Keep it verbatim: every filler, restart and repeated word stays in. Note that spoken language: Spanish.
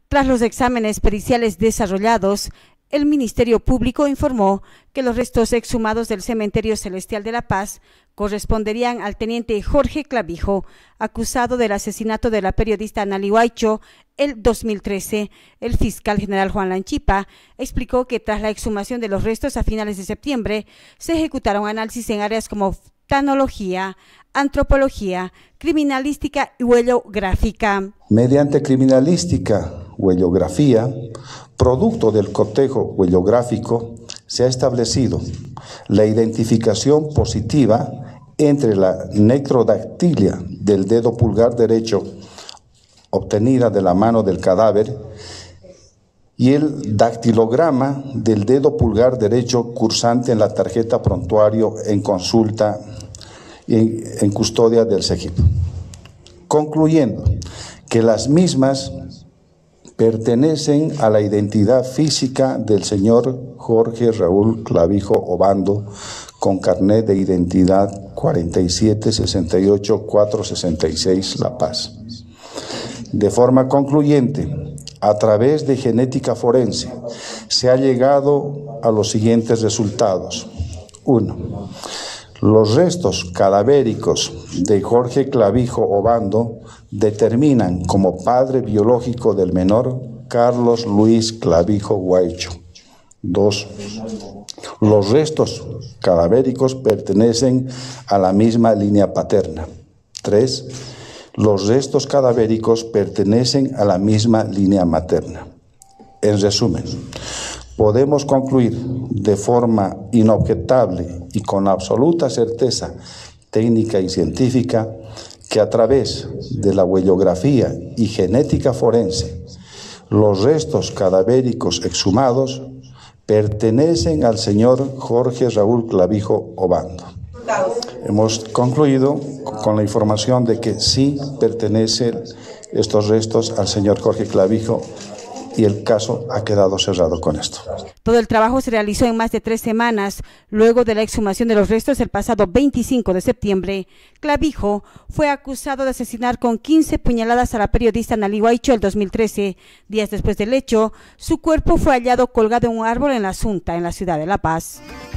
Tras los exámenes periciales desarrollados, el Ministerio Público informó que los restos exhumados del Cementerio Celestial de La Paz corresponderían al teniente Jorge Clavijo, acusado del asesinato de la periodista Analí Huaycho el dos mil trece. El fiscal general Juan Lanchipa explicó que tras la exhumación de los restos a finales de septiembre, se ejecutaron análisis en áreas como oftalmología, antropología, criminalística y huellográfica. Mediante criminalística, huellografía, producto del cotejo huellográfico, se ha establecido la identificación positiva entre la necrodactilia del dedo pulgar derecho obtenida de la mano del cadáver y el dactilograma del dedo pulgar derecho cursante en la tarjeta prontuario en consulta en, en custodia del CEGIP, concluyendo que las mismas pertenecen a la identidad física del señor Jorge Raúl Clavijo Obando, con carnet de identidad cuarenta y siete sesenta y ocho cuatrocientos sesenta y seis La Paz. De forma concluyente, a través de genética forense, se ha llegado a los siguientes resultados. Uno, los restos cadavéricos de Jorge Clavijo Obando determinan como padre biológico del menor Carlos Luis Clavijo Huaycho. Dos, los restos cadavéricos pertenecen a la misma línea paterna. Tres, los restos cadavéricos pertenecen a la misma línea materna. En resumen, podemos concluir de forma inobjetable y con absoluta certeza técnica y científica que a través de la huellografía y genética forense, los restos cadavéricos exhumados pertenecen al señor Jorge Raúl Clavijo Obando. Hemos concluido con la información de que sí pertenecen estos restos al señor Jorge Clavijo y el caso ha quedado cerrado con esto. Todo el trabajo se realizó en más de tres semanas. Luego de la exhumación de los restos el pasado veinticinco de septiembre, Clavijo fue acusado de asesinar con quince puñaladas a la periodista Analí Huaycho el dos mil trece. Días después del hecho, su cuerpo fue hallado colgado en un árbol en la Asunta, en la ciudad de La Paz.